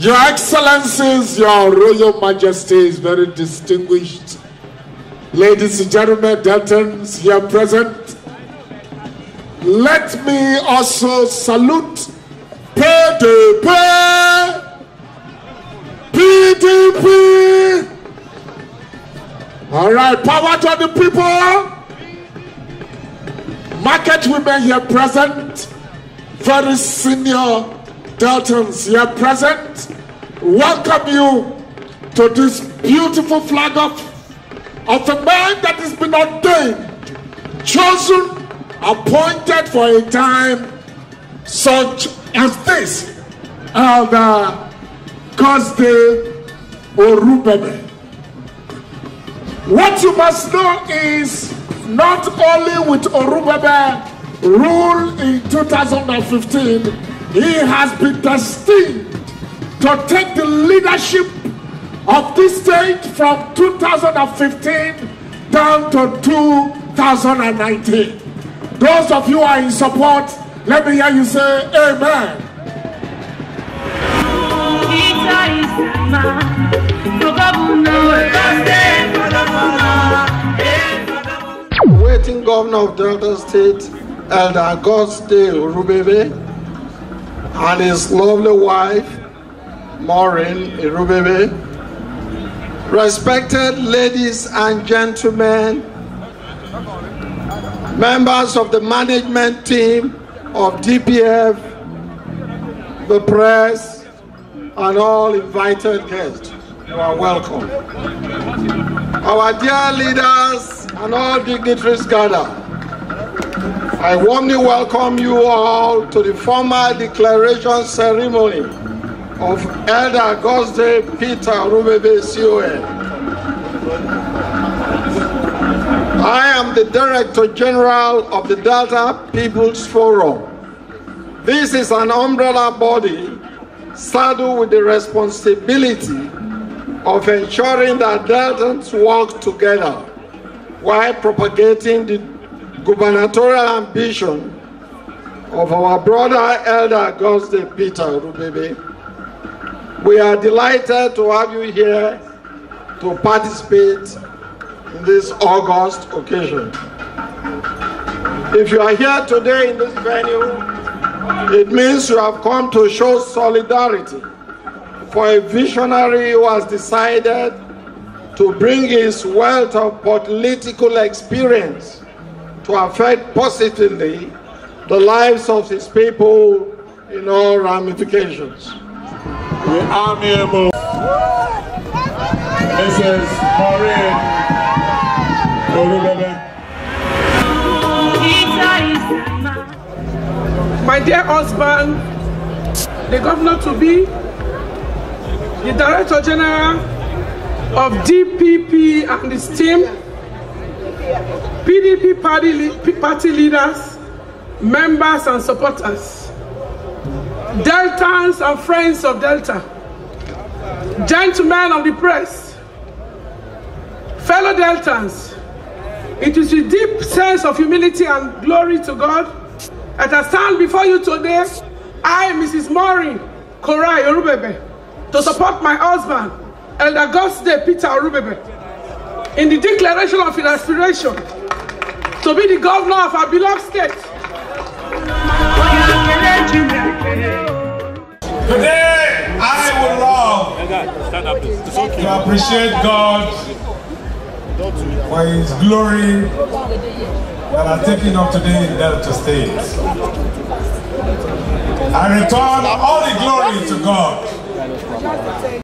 Your Excellencies, Your Royal Majesties, very distinguished ladies and gentlemen, Deltans here present, let me also salute PDP, PDP. All right, power to the people. Market women here present, very senior Deltans here present. Welcome you to this beautiful flag of a man that has been ordained, chosen, appointed for a time such as this, Elder Gosde Orubebe. What you must know is not only with Orubebe rule in 2015, he has been destined to take the leadership of this state from 2015 down to 2019. Those of you who are in support, let me hear you say amen. Waiting Governor of Delta State, Elder Gosde Orubebe, and his lovely wife, Maureen Orubebe, respected ladies and gentlemen, members of the management team of DPF, the press, and all invited guests, you are welcome. Our dear leaders and all dignitaries gathered, I warmly welcome you all to the formal declaration ceremony of Elder Gosde Peter Orubebe CON. I am the Director General of the Delta People's Forum. This is an umbrella body saddled with the responsibility of ensuring that Deltans work together while propagating the gubernatorial ambition of our brother Elder Gosde Peter Orubebe. We are delighted to have you here to participate in this August occasion. If you are here today in this venue, it means you have come to show solidarity for a visionary who has decided to bring his wealth of political experience to affect positively the lives of his people in all ramifications. The amiable Mrs. Maureen Orubebe. My dear husband, the governor-to-be, the Director General of DPP and his team, PDP party leaders, members and supporters, Deltans and friends of Delta, gentlemen of the press, fellow Deltans, it is with deep sense of humility and glory to God that I stand before you today, I, Mrs. Maureen Korai Orubebe, to support my husband, Elder Gosde Peter Orubebe, in the declaration of his aspiration to be the governor of our beloved state. Today, I would love to appreciate God for His glory that are taken up today in Delta State. I return all the glory to God.